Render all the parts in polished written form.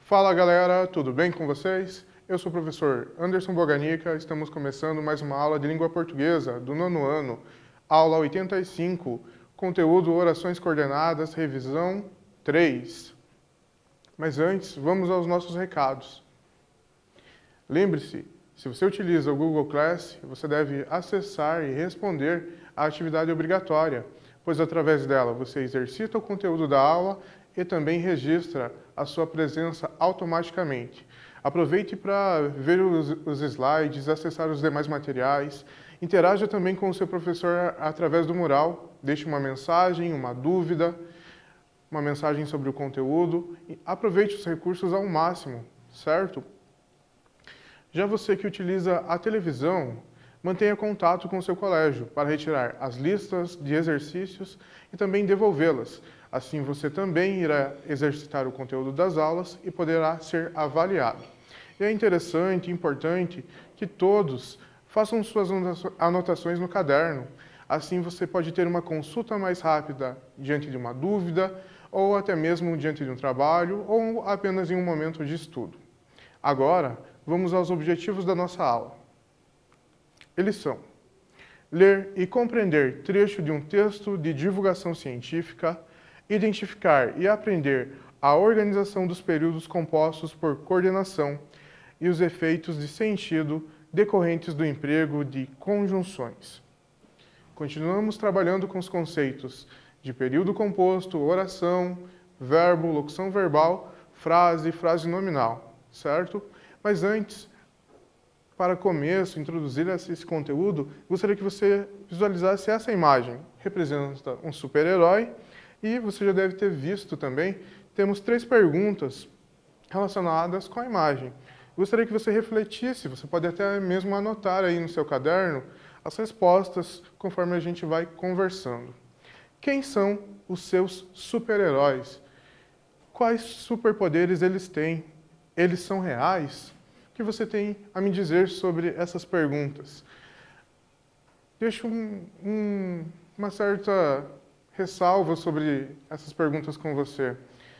Fala galera, tudo bem com vocês? Eu sou o professor Anderson Boganica, estamos começando mais uma aula de língua portuguesa do nono ano, aula 85, conteúdo Orações Coordenadas, revisão 3. Mas antes, vamos aos nossos recados. Lembre-se, se você utiliza o Google Class, você deve acessar e responder à atividade obrigatória, pois através dela você exercita o conteúdo da aula e também registra a sua presença automaticamente. Aproveite para ver os slides, acessar os demais materiais, interaja também com o seu professor através do mural, deixe uma mensagem, uma dúvida, uma mensagem sobre o conteúdo, e aproveite os recursos ao máximo, certo? Já você que utiliza a televisão, mantenha contato com o seu colégio para retirar as listas de exercícios e também devolvê-las. Assim você também irá exercitar o conteúdo das aulas e poderá ser avaliado. E é interessante e importante que todos façam suas anotações no caderno. Assim você pode ter uma consulta mais rápida diante de uma dúvida, ou até mesmo diante de um trabalho, ou apenas em um momento de estudo. Agora, vamos aos objetivos da nossa aula. Eles são: ler e compreender trecho de um texto de divulgação científica, identificar e aprender a organização dos períodos compostos por coordenação e os efeitos de sentido decorrentes do emprego de conjunções. Continuamos trabalhando com os conceitos de período composto, oração, verbo, locução verbal, frase, frase nominal, certo? Mas antes, para começo, introduzir esse conteúdo, gostaria que você visualizasse essa imagem. Representa um super-herói e você já deve ter visto também, temos 3 perguntas relacionadas com a imagem. Gostaria que você refletisse, você pode até mesmo anotar aí no seu caderno as respostas conforme a gente vai conversando. Quem são os seus super-heróis? Quais superpoderes eles têm? Eles são reais? O que você tem a me dizer sobre essas perguntas? Deixo uma certa ressalva sobre essas perguntas com você.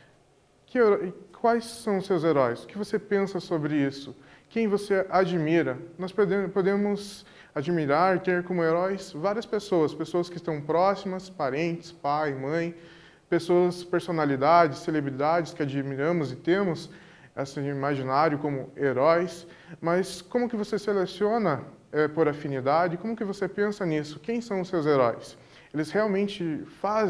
Quais são os seus heróis? O que você pensa sobre isso? Quem você admira? Nós podemos admirar, ter como heróis várias pessoas, pessoas que estão próximas, parentes, pai, mãe, pessoas, personalidades, celebridades que admiramos e temos esse imaginário como heróis, mas como que você seleciona por afinidade? Como que você pensa nisso? Quem são os seus heróis? Eles realmente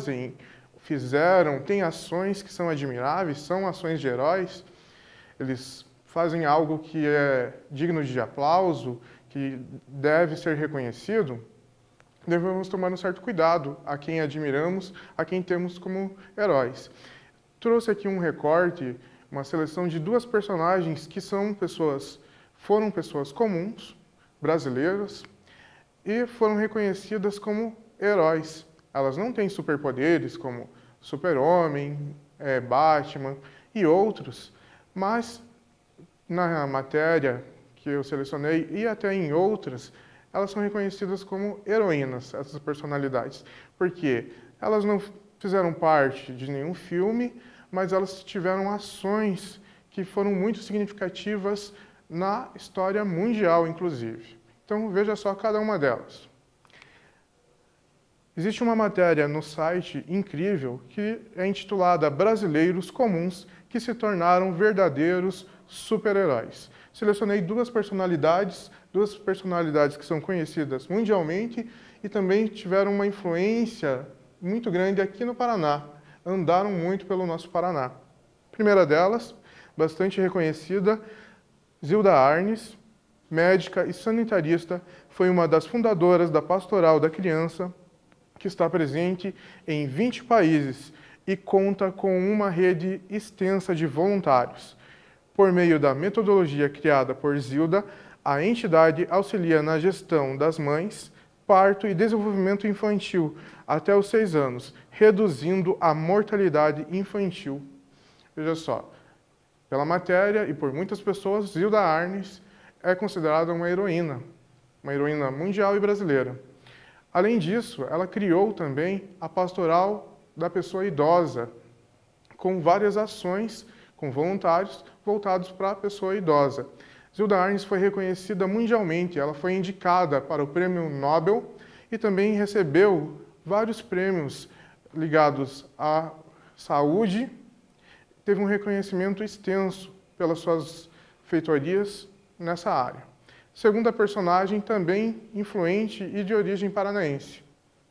fizeram, têm ações que são admiráveis, são ações de heróis? Eles fazem algo que é digno de aplauso, que deve ser reconhecido? Devemos tomar um certo cuidado a quem admiramos, a quem temos como heróis. Trouxe aqui um recorte, uma seleção de 2 personagens que foram pessoas comuns, brasileiras, e foram reconhecidas como heróis. Elas não têm superpoderes como Super-Homem, Batman e outros, mas na matéria que eu selecionei e até em outras, elas são reconhecidas como heroínas, essas personalidades, porque elas não fizeram parte de nenhum filme, mas elas tiveram ações que foram muito significativas na história mundial, inclusive. Então, veja só cada uma delas. Existe uma matéria no site incrível que é intitulada Brasileiros Comuns que se tornaram verdadeiros super-heróis. Selecionei 2 personalidades que são conhecidas mundialmente e também tiveram uma influência muito grande aqui no Paraná. Andaram muito pelo nosso Paraná. A primeira delas, bastante reconhecida, Zilda Arnes, médica e sanitarista, foi uma das fundadoras da Pastoral da Criança, que está presente em 20 países e conta com uma rede extensa de voluntários. Por meio da metodologia criada por Zilda, a entidade auxilia na gestão das mães, parto e desenvolvimento infantil até os 6 anos, reduzindo a mortalidade infantil. Veja só, pela matéria e por muitas pessoas, Zilda Arnes é considerada uma heroína mundial e brasileira. Além disso, ela criou também a Pastoral da Pessoa Idosa, com várias ações com voluntários voltados para a pessoa idosa. Zilda Arnes foi reconhecida mundialmente, ela foi indicada para o Prêmio Nobel e também recebeu vários prêmios ligados à saúde, teve um reconhecimento extenso pelas suas feitorias nessa área. Segunda personagem, também influente e de origem paranaense.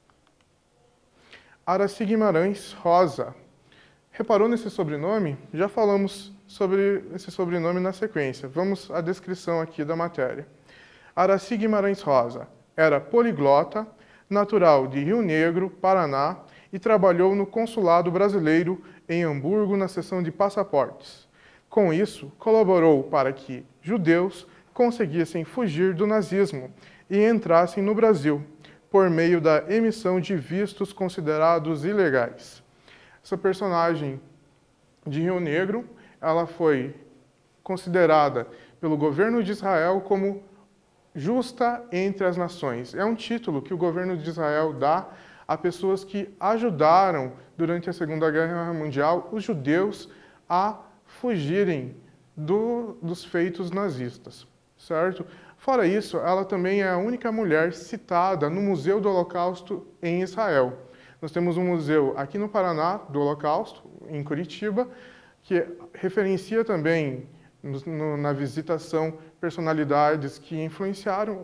Aracy Guimarães Rosa. Reparou nesse sobrenome? Já falamos sobre esse sobrenome na sequência. Vamos à descrição aqui da matéria. Aracy Guimarães Rosa era poliglota, natural de Rio Negro, Paraná, e trabalhou no consulado brasileiro em Hamburgo na seção de passaportes. Com isso, colaborou para que judeus conseguissem fugir do nazismo e entrassem no Brasil, por meio da emissão de vistos considerados ilegais. Essa personagem de Rio Negro, ela foi considerada pelo governo de Israel como justa entre as nações. É um título que o governo de Israel dá a pessoas que ajudaram, durante a Segunda Guerra Mundial, os judeus a fugirem dos feitos nazistas, certo? Fora isso, ela também é a única mulher citada no Museu do Holocausto em Israel. Nós temos um museu aqui no Paraná do Holocausto, em Curitiba, que referencia também na visitação personalidades que influenciaram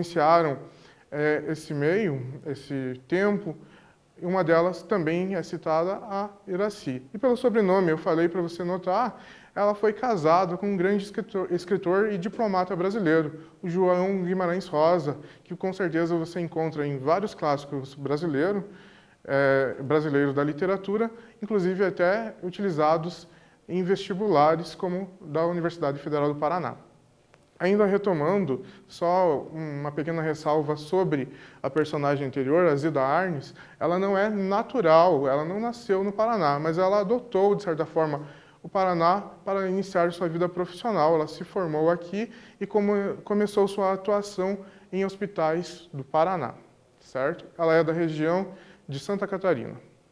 esse meio, esse tempo. Uma delas também é citada a Iracy. E pelo sobrenome, eu falei para você notar, ela foi casada com um grande escritor e diplomata brasileiro, o João Guimarães Rosa, que com certeza você encontra em vários clássicos brasileiros da literatura, inclusive até utilizados em vestibulares como da Universidade Federal do Paraná. Ainda retomando, só uma pequena ressalva sobre a personagem anterior, a Zilda Arnes, ela não é natural, ela não nasceu no Paraná, mas ela adotou, de certa forma, o Paraná para iniciar sua vida profissional. Ela se formou aqui e começou sua atuação em hospitais do Paraná, certo? Ela é da região de Santa Catarina.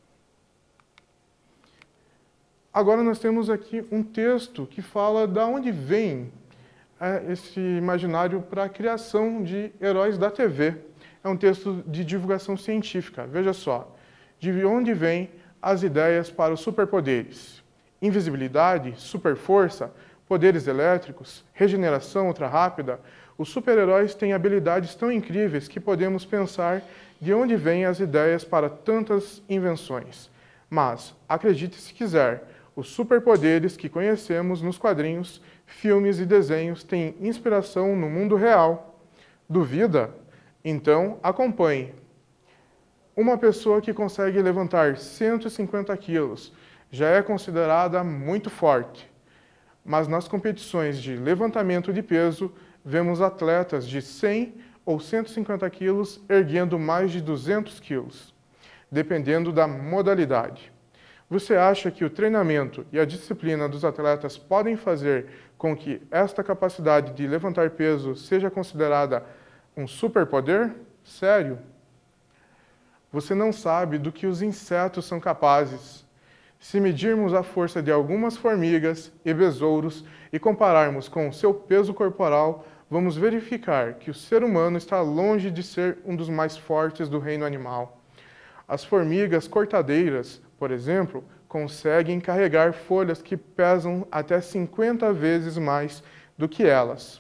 Agora nós temos aqui um texto que fala de onde vem esse imaginário para a criação de heróis da TV. É um texto de divulgação científica. Veja só, de onde vêm as ideias para os superpoderes? Invisibilidade, superforça, poderes elétricos, regeneração ultra-rápida. Os super-heróis têm habilidades tão incríveis que podemos pensar de onde vêm as ideias para tantas invenções. Mas, acredite se quiser, os superpoderes que conhecemos nos quadrinhos, filmes e desenhos têm inspiração no mundo real. Duvida? Então, acompanhe. Uma pessoa que consegue levantar 150 quilos já é considerada muito forte. Mas nas competições de levantamento de peso, vemos atletas de 100 ou 150 quilos erguendo mais de 200 quilos, dependendo da modalidade. Você acha que o treinamento e a disciplina dos atletas podem fazer com que esta capacidade de levantar peso seja considerada um superpoder? Sério? Você não sabe do que os insetos são capazes. Se medirmos a força de algumas formigas e besouros e compararmos com o seu peso corporal, vamos verificar que o ser humano está longe de ser um dos mais fortes do reino animal. As formigas cortadeiras, por exemplo, conseguem carregar folhas que pesam até 50 vezes mais do que elas.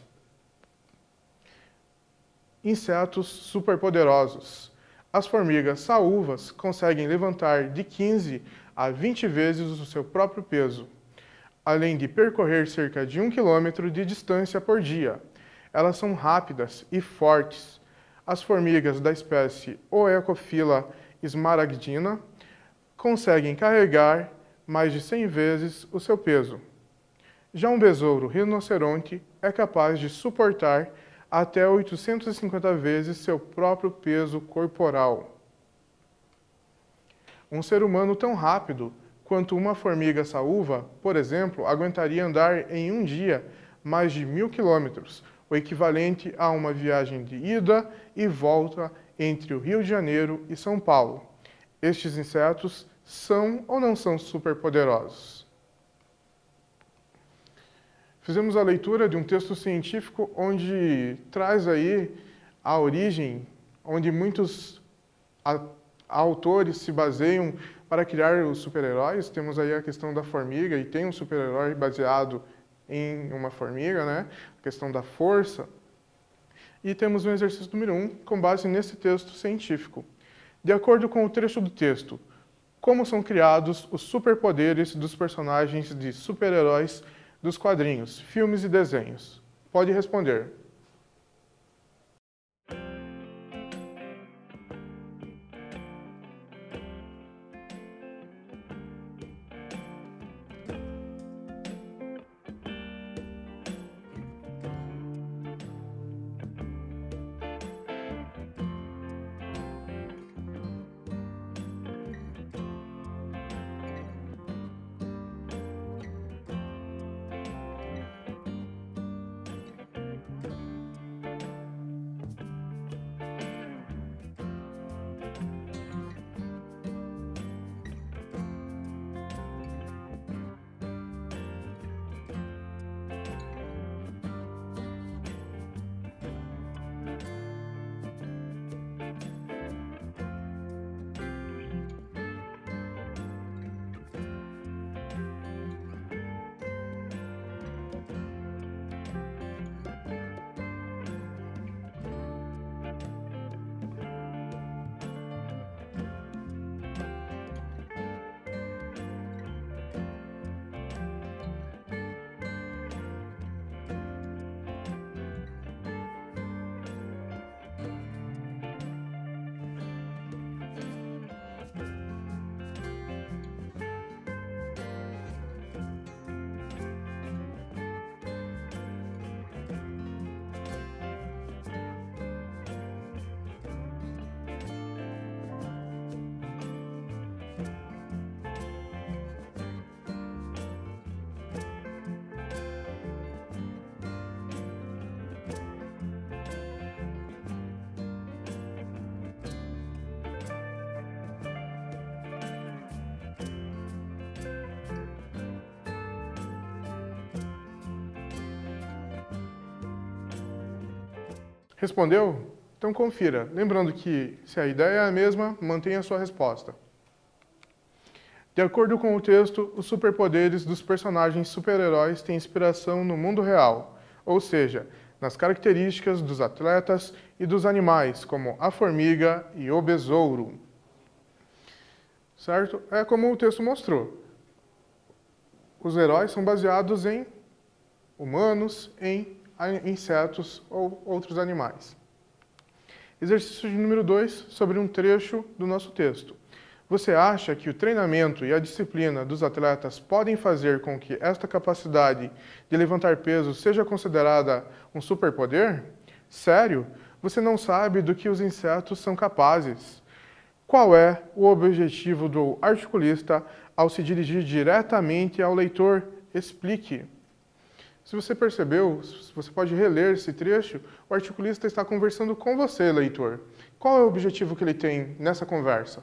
Insetos superpoderosos. As formigas saúvas conseguem levantar de 15 a 20 vezes o seu próprio peso, além de percorrer cerca de 1 quilômetro de distância por dia. Elas são rápidas e fortes. As formigas da espécie Oecophila smaragdina conseguem carregar mais de 100 vezes o seu peso. Já um besouro rinoceronte é capaz de suportar até 850 vezes seu próprio peso corporal. Um ser humano tão rápido quanto uma formiga saúva, por exemplo, aguentaria andar em um dia mais de 1000 quilômetros, o equivalente a uma viagem de ida e volta entre o Rio de Janeiro e São Paulo. Estes insetos são ou não são superpoderosos? Fizemos a leitura de um texto científico onde traz aí a origem, onde muitos autores se baseiam para criar os super-heróis. Temos aí a questão da formiga, e tem um super-herói baseado em uma formiga, né? A questão da força. E temos um exercício número 1, com base nesse texto científico. De acordo com o trecho do texto, como são criados os superpoderes dos personagens de super-heróis dos quadrinhos, filmes e desenhos? Pode responder. Respondeu? Então confira. Lembrando que, se a ideia é a mesma, mantenha a sua resposta. De acordo com o texto, os superpoderes dos personagens super-heróis têm inspiração no mundo real, ou seja, nas características dos atletas e dos animais, como a formiga e o besouro. Certo? É como o texto mostrou. Os heróis são baseados em humanos, em insetos ou outros animais. Exercício de número 2, sobre um trecho do nosso texto. Você acha que o treinamento e a disciplina dos atletas podem fazer com que esta capacidade de levantar peso seja considerada um superpoder? Sério? Você não sabe do que os insetos são capazes? Qual é o objetivo do articulista ao se dirigir diretamente ao leitor? Explique. Se você percebeu, você pode reler esse trecho, o articulista está conversando com você, leitor. Qual é o objetivo que ele tem nessa conversa?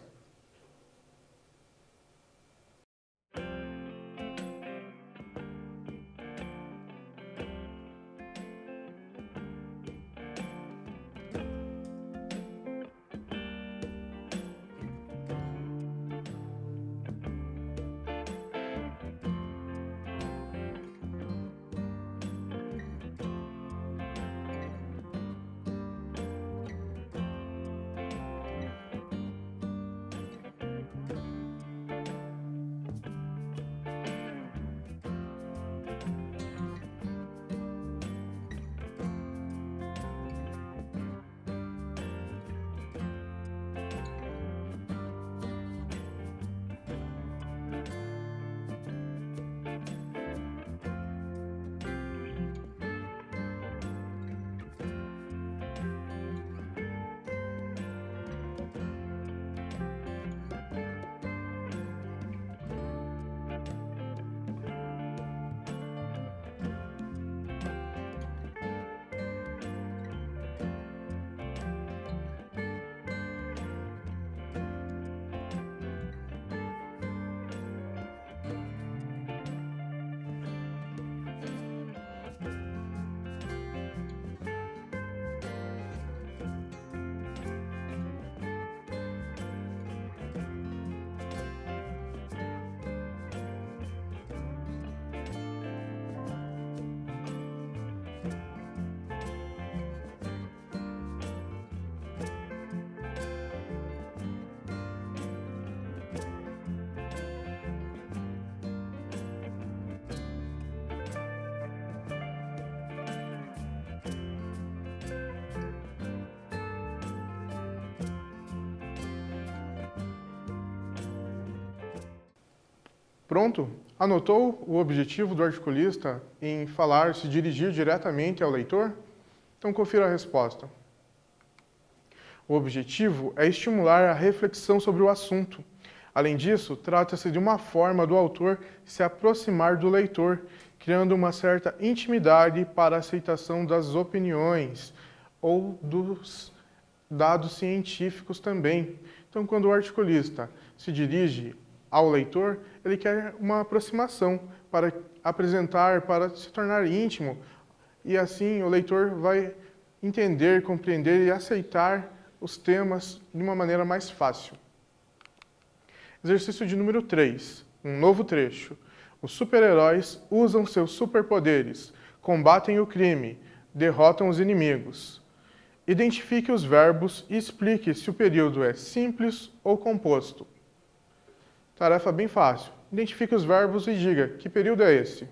Pronto? Anotou o objetivo do articulista em falar, se dirigir diretamente ao leitor? Então confira a resposta. O objetivo é estimular a reflexão sobre o assunto. Além disso, trata-se de uma forma do autor se aproximar do leitor, criando uma certa intimidade para a aceitação das opiniões ou dos dados científicos também. Então, quando o articulista se dirige ao leitor, ele quer uma aproximação para apresentar, para se tornar íntimo, e assim o leitor vai entender, compreender e aceitar os temas de uma maneira mais fácil. Exercício de número 3, um novo trecho. Os super-heróis usam seus superpoderes, combatem o crime, derrotam os inimigos. Identifique os verbos e explique se o período é simples ou composto. Tarefa bem fácil. Identifique os verbos e diga que período é esse.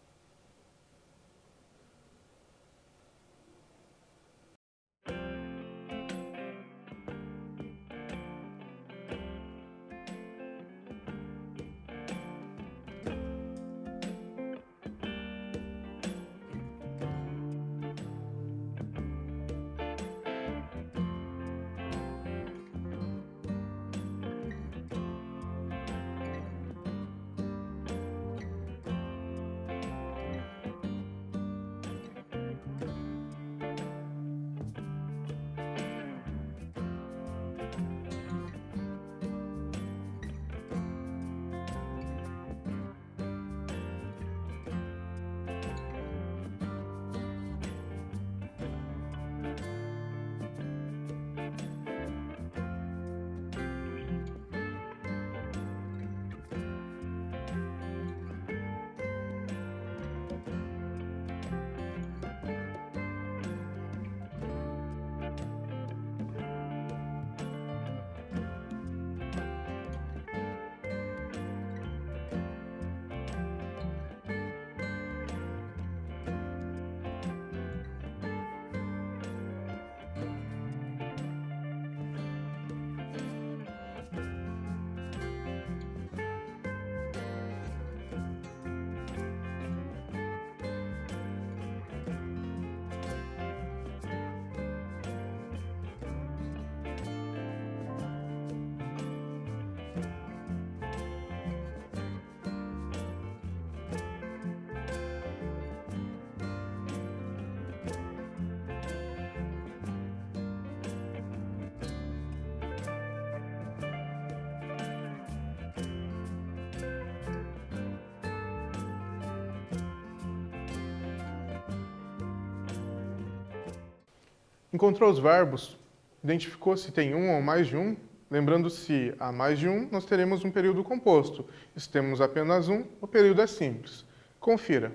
Encontrou os verbos, identificou se tem um ou mais de um. Lembrando, se há mais de um, nós teremos um período composto. Se temos apenas um, o período é simples. Confira.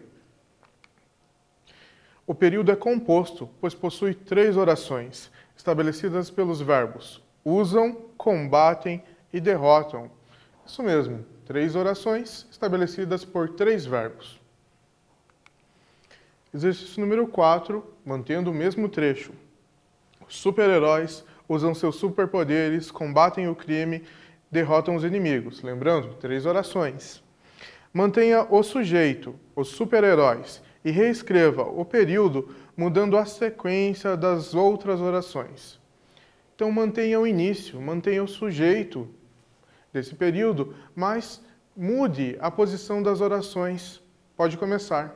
O período é composto, pois possui 3 orações, estabelecidas pelos verbos usam, combatem e derrotam. Isso mesmo, 3 orações estabelecidas por 3 verbos. Exercício número 4, mantendo o mesmo trecho. Os super-heróis usam seus superpoderes, combatem o crime, derrotam os inimigos. Lembrando, 3 orações. Mantenha o sujeito, os super-heróis, e reescreva o período mudando a sequência das outras orações. Então mantenha o início, mantenha o sujeito desse período, mas mude a posição das orações. Pode começar.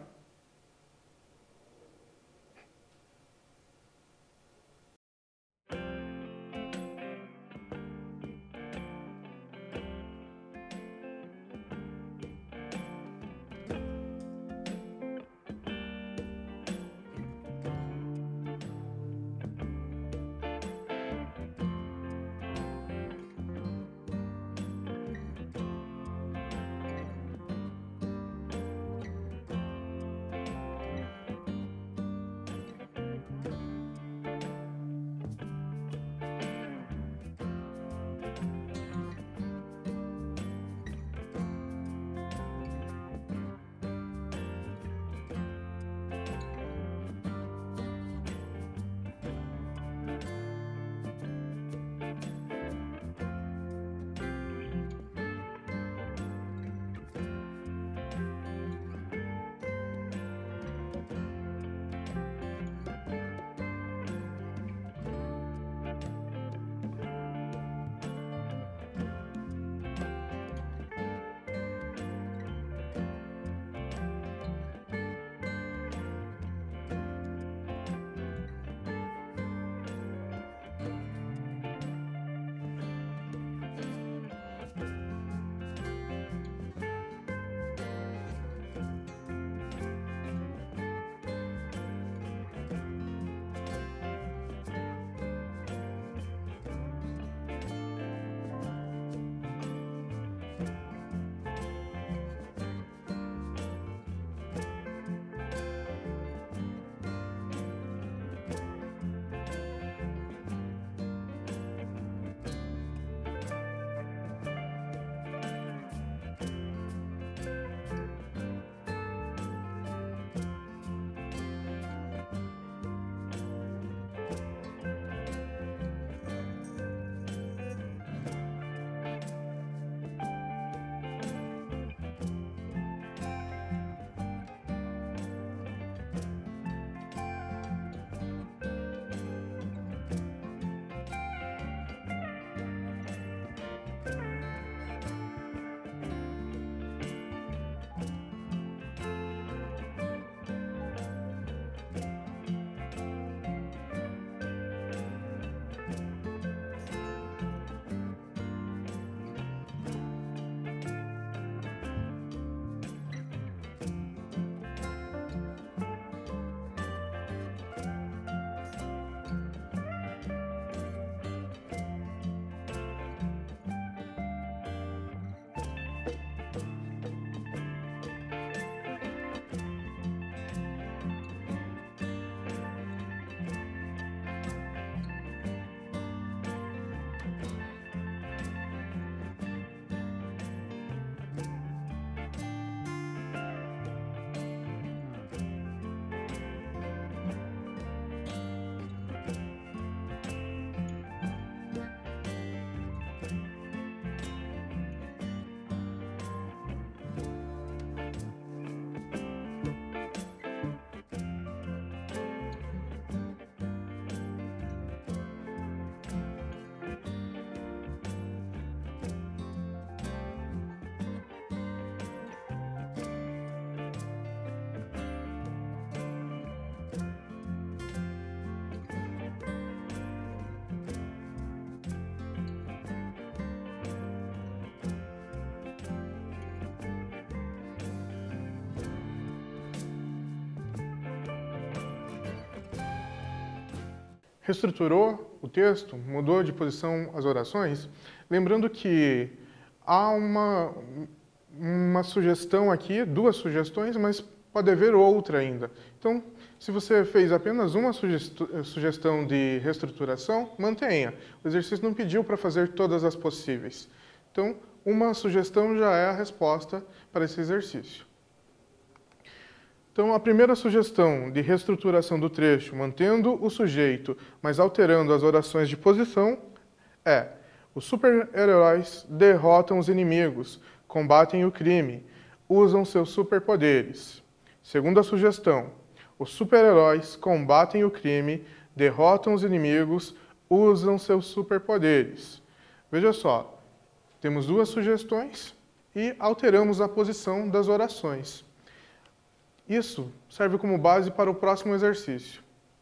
reestruturou o texto, mudou de posição as orações, lembrando que há uma sugestão aqui, duas sugestões, mas pode haver outra ainda. Então, se você fez apenas uma sugestão de reestruturação, mantenha. O exercício não pediu para fazer todas as possíveis. Então, uma sugestão já é a resposta para esse exercício. Então, a primeira sugestão de reestruturação do trecho, mantendo o sujeito, mas alterando as orações de posição, é: os super-heróis derrotam os inimigos, combatem o crime, usam seus superpoderes. Segunda sugestão: os super-heróis combatem o crime, derrotam os inimigos, usam seus superpoderes. Veja só, temos duas sugestões e alteramos a posição das orações. Isso serve como base para o próximo exercício,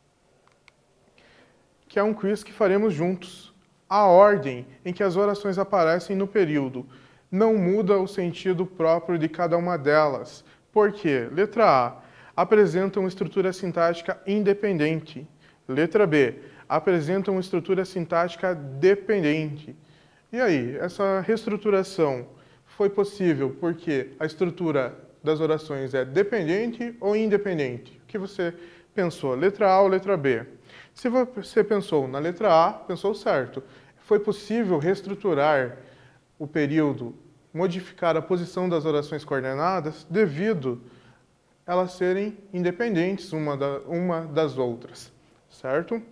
que é um quiz que faremos juntos. A ordem em que as orações aparecem no período não muda o sentido próprio de cada uma delas. Por quê? Letra A, apresentam estrutura sintática independente. Letra B, apresentam estrutura sintática dependente. E aí, essa reestruturação foi possível porque a estrutura das orações é dependente ou independente? O que você pensou, letra A ou letra B? Se você pensou na letra A, pensou certo. Foi possível reestruturar o período, modificar a posição das orações coordenadas devido a elas serem independentes uma das outras, certo?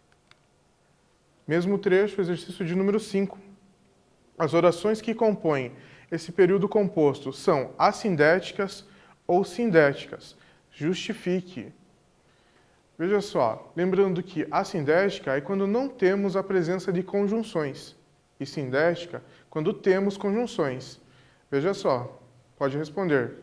Mesmo trecho, exercício de número 5. As orações que compõem esse período composto são assindéticas ou sindéticas. Justifique. Veja só, lembrando que assindética é quando não temos a presença de conjunções e sindética quando temos conjunções. Veja só, pode responder.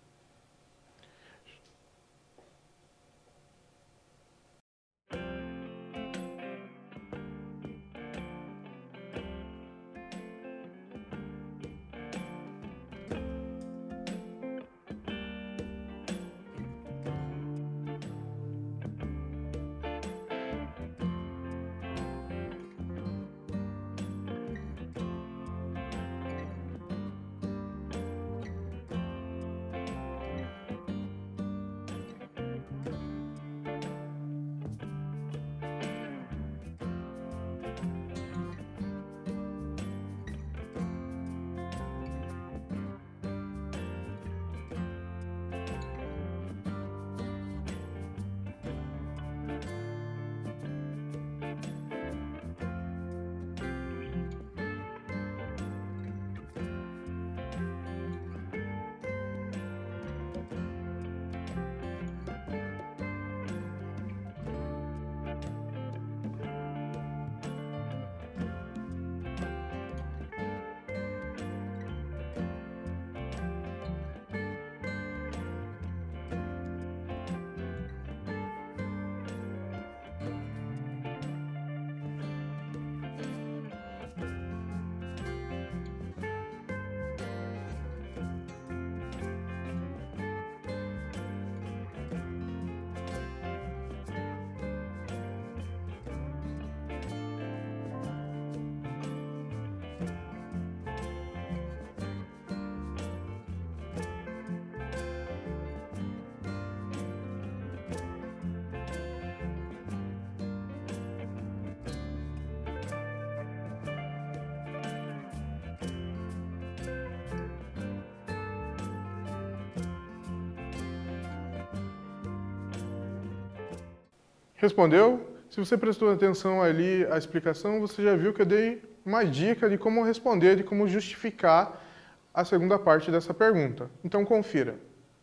Respondeu? Se você prestou atenção ali à explicação, você já viu que eu dei uma dica de como responder, de como justificar a segunda parte dessa pergunta. Então, confira.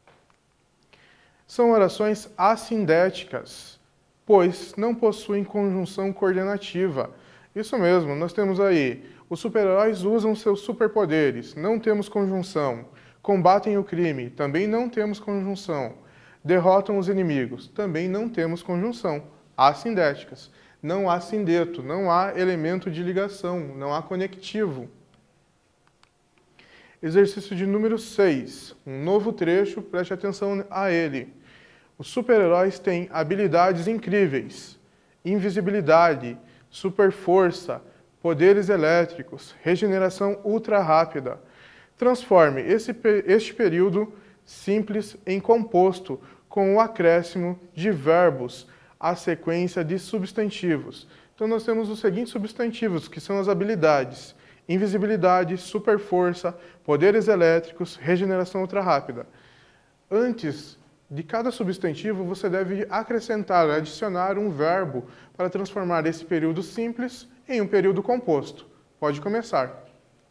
São orações assindéticas, pois não possuem conjunção coordenativa. Isso mesmo, nós temos aí, os super-heróis usam seus superpoderes, não temos conjunção. Combatem o crime, também não temos conjunção. Derrotam os inimigos, também não temos conjunção. Assindéticas. Não há sindeto, não há elemento de ligação, não há conectivo. Exercício de número 6. Um novo trecho, preste atenção a ele. Os super-heróis têm habilidades incríveis. invisibilidade, superforça, poderes elétricos, regeneração ultra rápida. Transforme este período simples em composto com o acréscimo de verbos à sequência de substantivos. Então nós temos os seguintes substantivos, que são as habilidades: invisibilidade, superforça, poderes elétricos, regeneração ultra rápida. Antes de cada substantivo, você deve acrescentar, adicionar um verbo para transformar esse período simples em um período composto. Pode começar.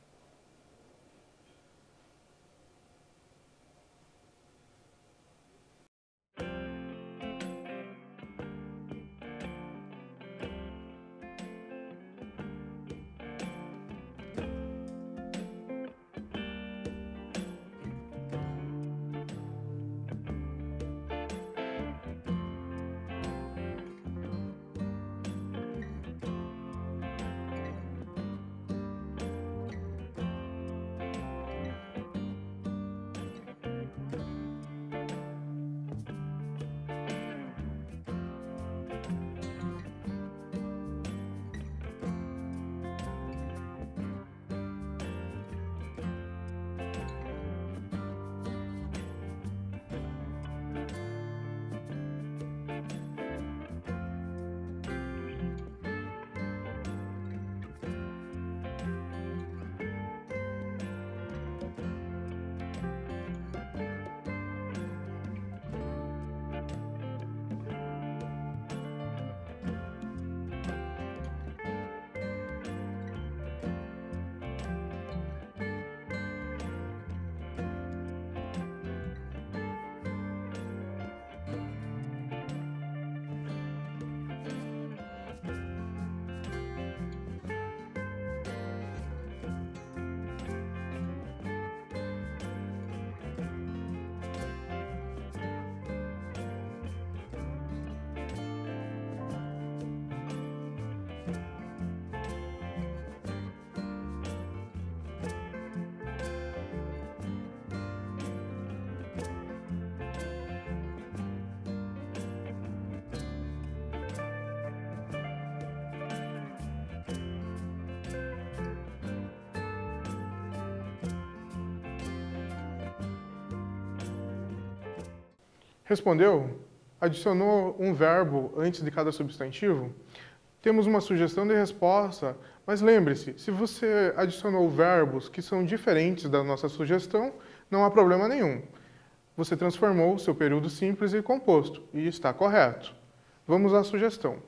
Respondeu? Adicionou um verbo antes de cada substantivo? Temos uma sugestão de resposta, mas lembre-se, se você adicionou verbos que são diferentes da nossa sugestão, não há problema nenhum. Você transformou o seu período simples em composto, e está correto. Vamos à sugestão.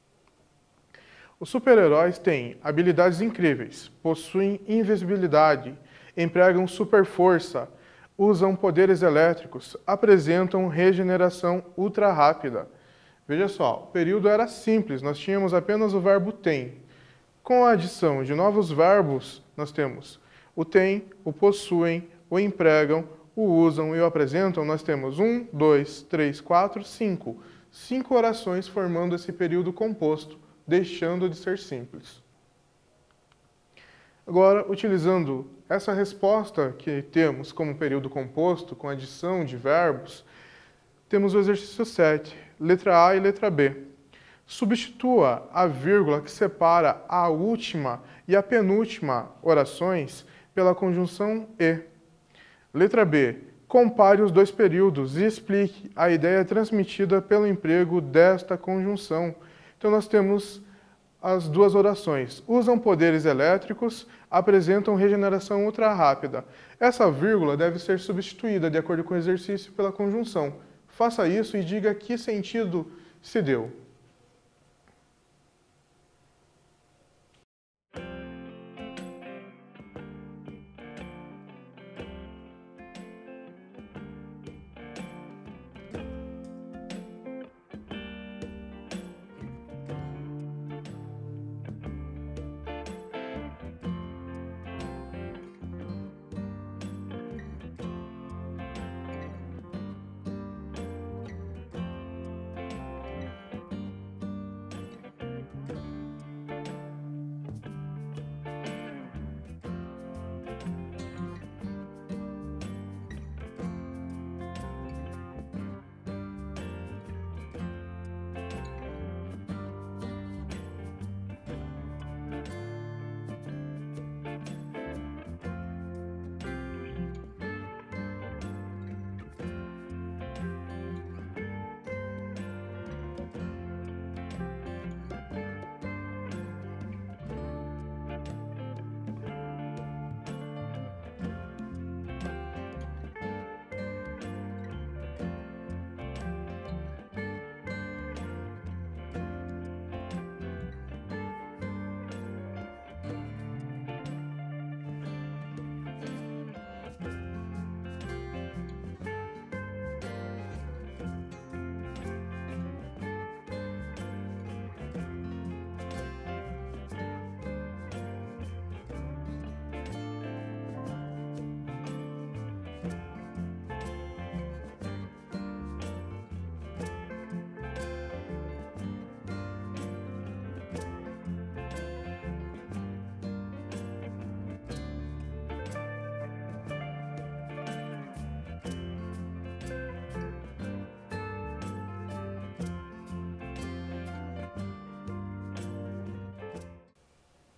Os super-heróis têm habilidades incríveis, possuem invisibilidade, empregam superforça, usam poderes elétricos, apresentam regeneração ultra rápida. Veja só, o período era simples, nós tínhamos apenas o verbo tem. Com a adição de novos verbos, nós temos o tem, o possuem, o empregam, o usam e o apresentam. Nós temos 1, 2, 3, 4, 5. 5 orações formando esse período composto, deixando de ser simples. Agora, utilizando essa resposta que temos como período composto, com adição de verbos, temos o exercício 7, letra A e letra B. Substitua a vírgula que separa a última e a penúltima orações pela conjunção e. Letra B. Compare os dois períodos e explique a ideia transmitida pelo emprego desta conjunção. Então, nós temos as duas orações. Usam poderes elétricos, apresentam regeneração ultra rápida. Essa vírgula deve ser substituída, de acordo com o exercício, pela conjunção. Faça isso e diga que sentido se deu.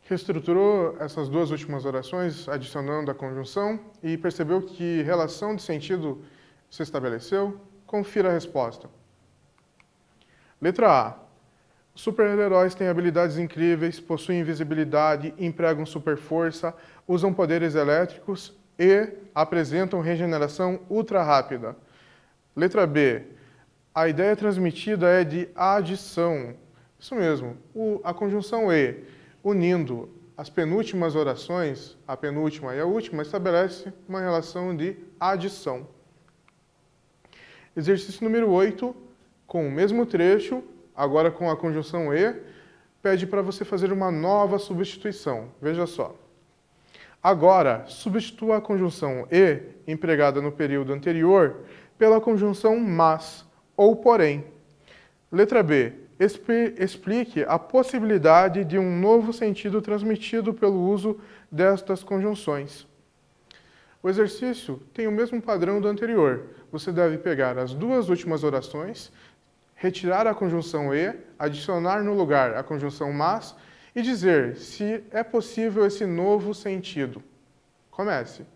Reestruturou essas duas últimas orações, adicionando a conjunção, e percebeu que relação de sentido se estabeleceu? Confira a resposta. Letra A. Super-heróis têm habilidades incríveis, possuem invisibilidade, empregam super-força, usam poderes elétricos e apresentam regeneração ultra rápida. Letra B. A ideia transmitida é de adição. Isso mesmo, a conjunção E, unindo as penúltimas orações, a penúltima e a última, estabelece uma relação de adição. Exercício número 8, com o mesmo trecho, agora com a conjunção E, pede para você fazer uma nova substituição. Veja só. Agora, substitua a conjunção E, empregada no período anterior, pela conjunção mas ou porém. Letra B. Explique a possibilidade de um novo sentido transmitido pelo uso destas conjunções. O exercício tem o mesmo padrão do anterior. Você deve pegar as duas últimas orações, retirar a conjunção E, adicionar no lugar a conjunção mas e dizer se é possível esse novo sentido. Comece.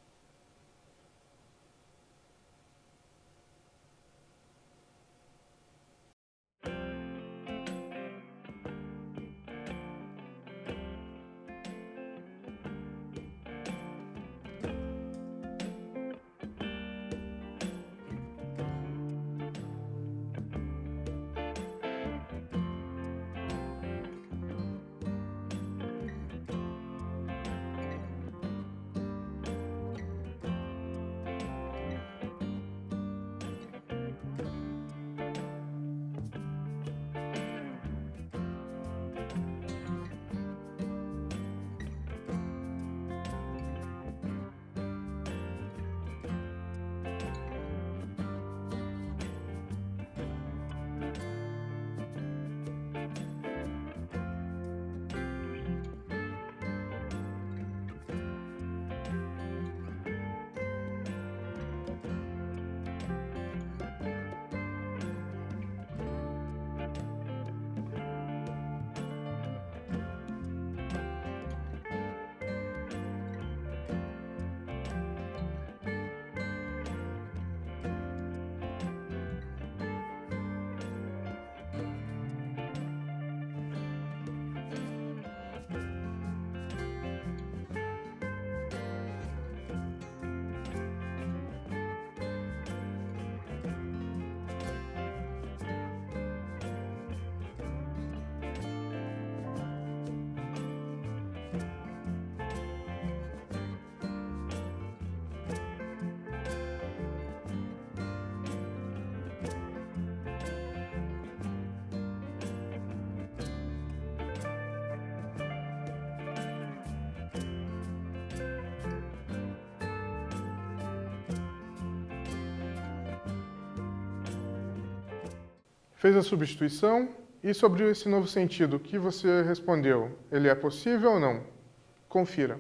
Fez a substituição e sobre esse novo sentido, o que você respondeu? Ele é possível ou não? Confira.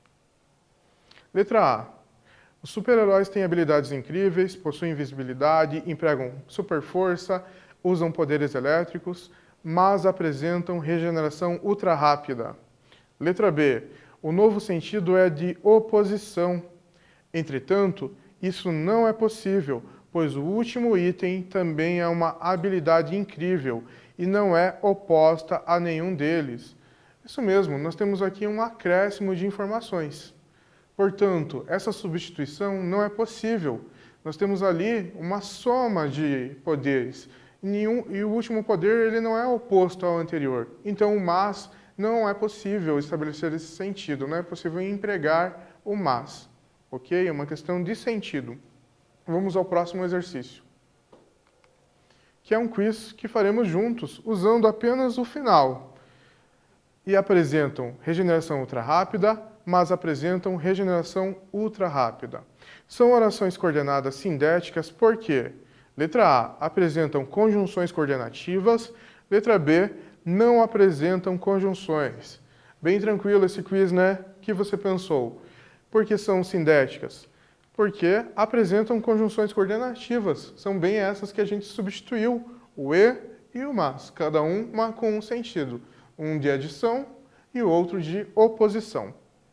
Letra A. Os super-heróis têm habilidades incríveis, possuem invisibilidade, empregam super força, usam poderes elétricos, mas apresentam regeneração ultra rápida. Letra B. O novo sentido é de oposição. Entretanto, isso não é possível, pois o último item também é uma habilidade incrível e não é oposta a nenhum deles. Isso mesmo, nós temos aqui um acréscimo de informações. Portanto, essa substituição não é possível. Nós temos ali uma soma de poderes. E o último poder ele não é oposto ao anterior. Então, o mas não é possível estabelecer esse sentido, não é possível empregar o mas. Ok? É uma questão de sentido. Vamos ao próximo exercício, que é um quiz que faremos juntos, usando apenas o final. E apresentam regeneração ultra rápida, mas apresentam regeneração ultra rápida. São orações coordenadas sindéticas porque, letra A, apresentam conjunções coordenativas, letra B, não apresentam conjunções. Bem tranquilo esse quiz, né? O que você pensou? Por que são sindéticas? Porque apresentam conjunções coordenativas. São bem essas que a gente substituiu, o e e o mas, cada uma com um sentido. Um de adição e outro de oposição.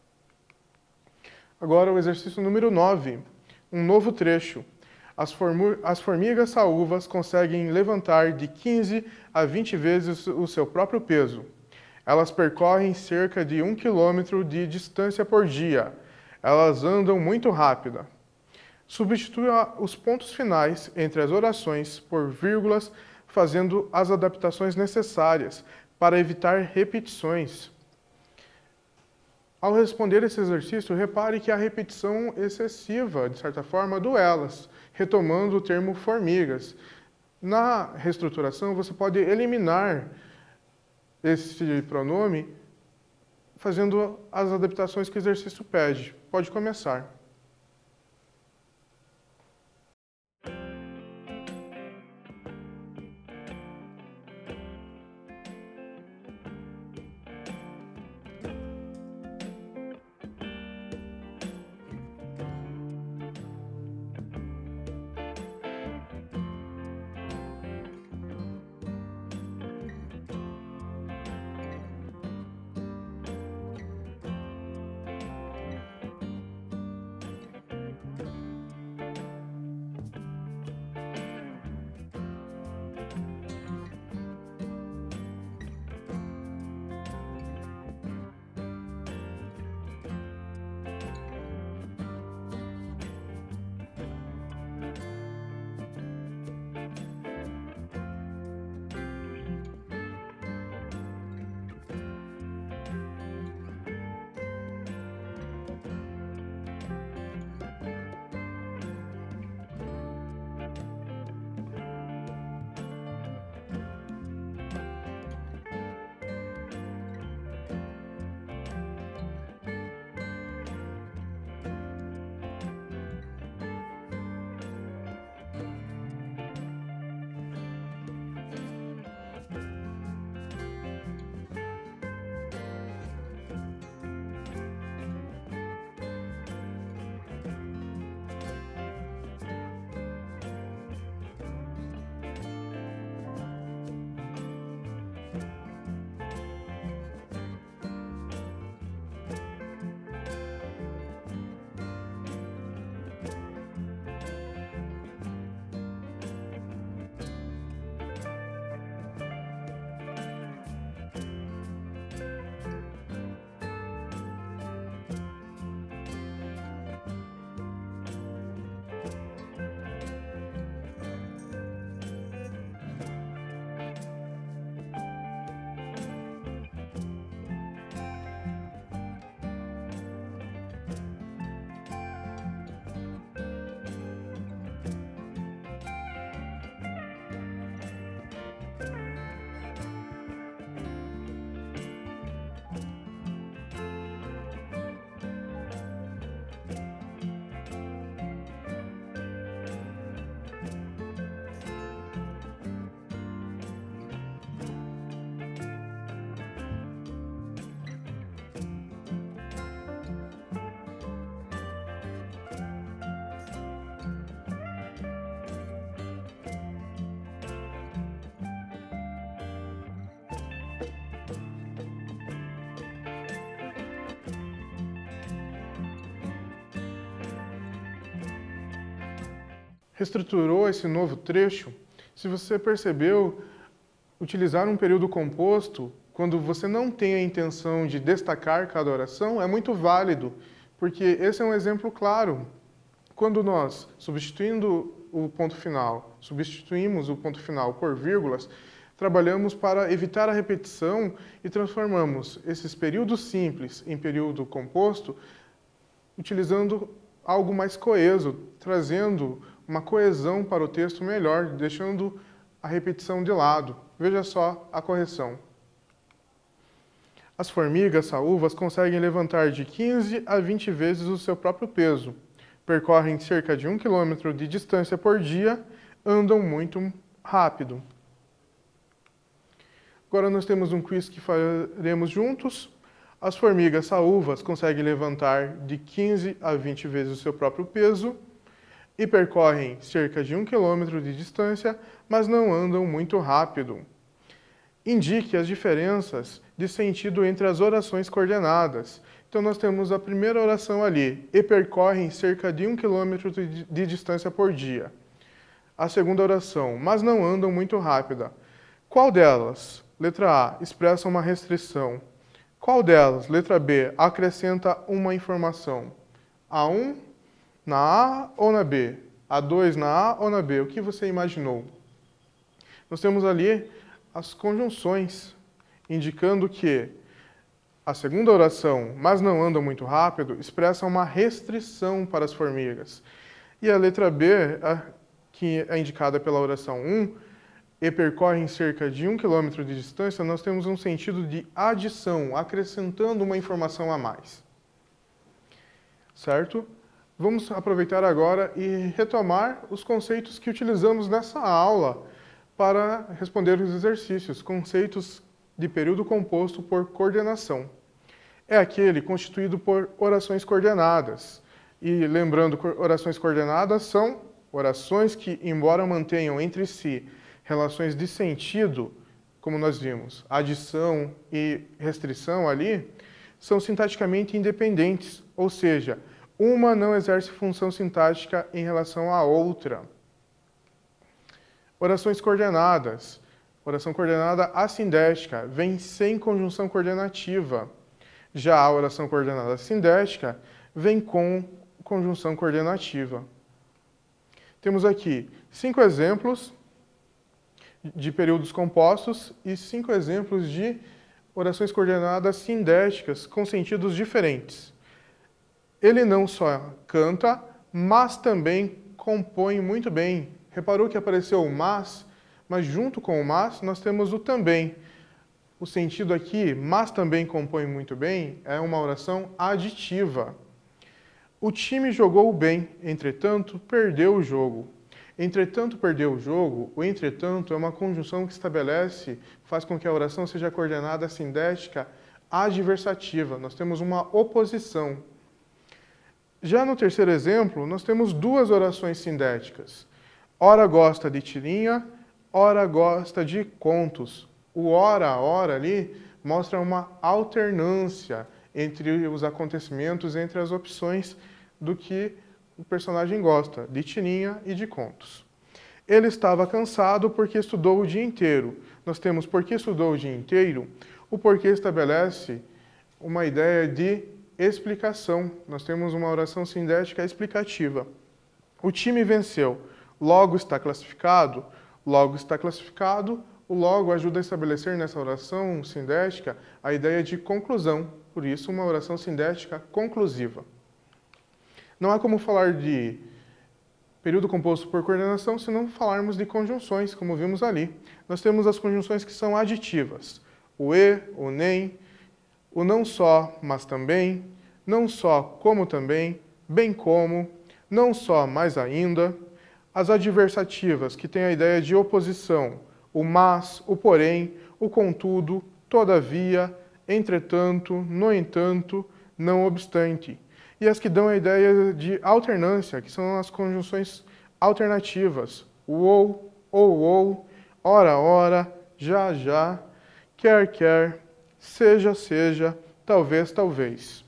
Agora o exercício número 9, um novo trecho. As formigas saúvas conseguem levantar de 15 a 20 vezes o seu próprio peso. Elas percorrem cerca de 1 quilômetro de distância por dia. Elas andam muito rápido. Substitua os pontos finais entre as orações por vírgulas, fazendo as adaptações necessárias para evitar repetições. Ao responder esse exercício, repare que a repetição excessiva, de certa forma, do elas, retomando o termo formigas. Na reestruturação, você pode eliminar esse pronome fazendo as adaptações que o exercício pede. Pode começar. Reestruturou esse novo trecho? Se você percebeu, utilizar um período composto, quando você não tem a intenção de destacar cada oração, é muito válido, porque esse é um exemplo claro. Quando nós, substituímos o ponto final por vírgulas, trabalhamos para evitar a repetição e transformamos esses períodos simples em período composto, utilizando algo mais coeso, trazendo uma coesão para o texto melhor, deixando a repetição de lado. Veja só a correção. As formigas saúvas conseguem levantar de 15 a 20 vezes o seu próprio peso, percorrem cerca de 1 quilômetro de distância por dia, andam muito rápido. Agora nós temos um quiz que faremos juntos. As formigas saúvas conseguem levantar de 15 a 20 vezes o seu próprio peso e percorrem cerca de 1 quilômetro de distância, mas não andam muito rápido. Indique as diferenças de sentido entre as orações coordenadas. Então, nós temos a primeira oração ali, e percorrem cerca de 1 km de distância por dia. A segunda oração, mas não andam muito rápida. Qual delas? Letra A, expressa uma restrição. Qual delas? Letra B, acrescenta uma informação. A1 na A ou na B? A2 na A ou na B? O que você imaginou? Nós temos ali as conjunções, indicando que a segunda oração, mas não andam muito rápido, expressa uma restrição para as formigas. E a letra B, que é indicada pela oração 1, e percorrem cerca de 1 km de distância, nós temos um sentido de adição, acrescentando uma informação a mais. Certo? Vamos aproveitar agora e retomar os conceitos que utilizamos nessa aula para responder os exercícios, conceitos de período composto por coordenação. É aquele constituído por orações coordenadas. E lembrando que orações coordenadas são orações que, embora mantenham entre si relações de sentido, como nós vimos, adição e restrição ali, são sintaticamente independentes, ou seja, uma não exerce função sintática em relação à outra. Orações coordenadas. Oração coordenada assindética vem sem conjunção coordenativa. Já a oração coordenada sindética vem com conjunção coordenativa. Temos aqui 5 exemplos de períodos compostos e 5 exemplos de orações coordenadas sindéticas com sentidos diferentes. Ele não só canta, mas também compõe muito bem. Reparou que apareceu o mas junto com o mas nós temos o também. O sentido aqui, mas também compõe muito bem, é uma oração aditiva. O time jogou bem, entretanto, perdeu o jogo. Entretanto, perdeu o jogo, o entretanto é uma conjunção que estabelece, faz com que a oração seja coordenada sindética adversativa. Nós temos uma oposição. Já no terceiro exemplo, nós temos 2 orações sindéticas. Ora gosta de tirinha, ora gosta de contos. O ora ali mostra uma alternância entre os acontecimentos, entre as opções do que o personagem gosta, de tirinha e de contos. Ele estava cansado porque estudou o dia inteiro. Nós temos porque estudou o dia inteiro, o porquê estabelece uma ideia de explicação. Nós temos uma oração sindética explicativa. O time venceu. Logo está classificado. Logo está classificado. O logo ajuda a estabelecer nessa oração sindética a ideia de conclusão. Por isso, uma oração sindética conclusiva. Não há como falar de período composto por coordenação se não falarmos de conjunções, como vimos ali. Nós temos as conjunções que são aditivas. O e, o nem, o não só, mas também, não só, como também, bem como, não só, mas ainda. As adversativas, que têm a ideia de oposição, o mas, o porém, o contudo, todavia, entretanto, no entanto, não obstante. E as que dão a ideia de alternância, que são as conjunções alternativas, o ou, ora, ora, já, já, quer, quer, seja, seja, talvez, talvez.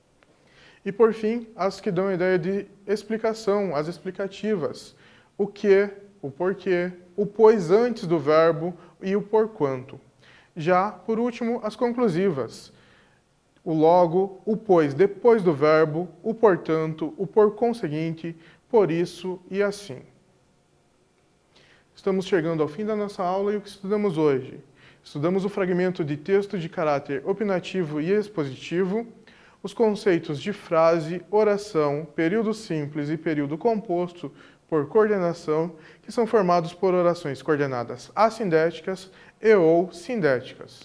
E por fim, as que dão a ideia de explicação, as explicativas, o que, o porquê, o pois antes do verbo e o porquanto. Já, por último, as conclusivas, o logo, o pois depois do verbo, o portanto, o por conseguinte, por isso e assim. Estamos chegando ao fim da nossa aula e o que estudamos hoje? Estudamos o fragmento de texto de caráter opinativo e expositivo, os conceitos de frase, oração, período simples e período composto por coordenação, que são formados por orações coordenadas assindéticas e ou sindéticas.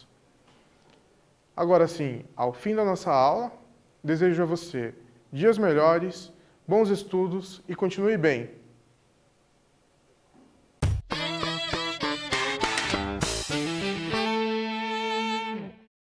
Agora sim, ao fim da nossa aula, desejo a você dias melhores, bons estudos e continue bem.